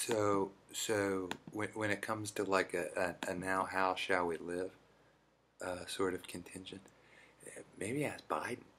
So when it comes to like a now how shall we live sort of contingent, maybe ask Biden.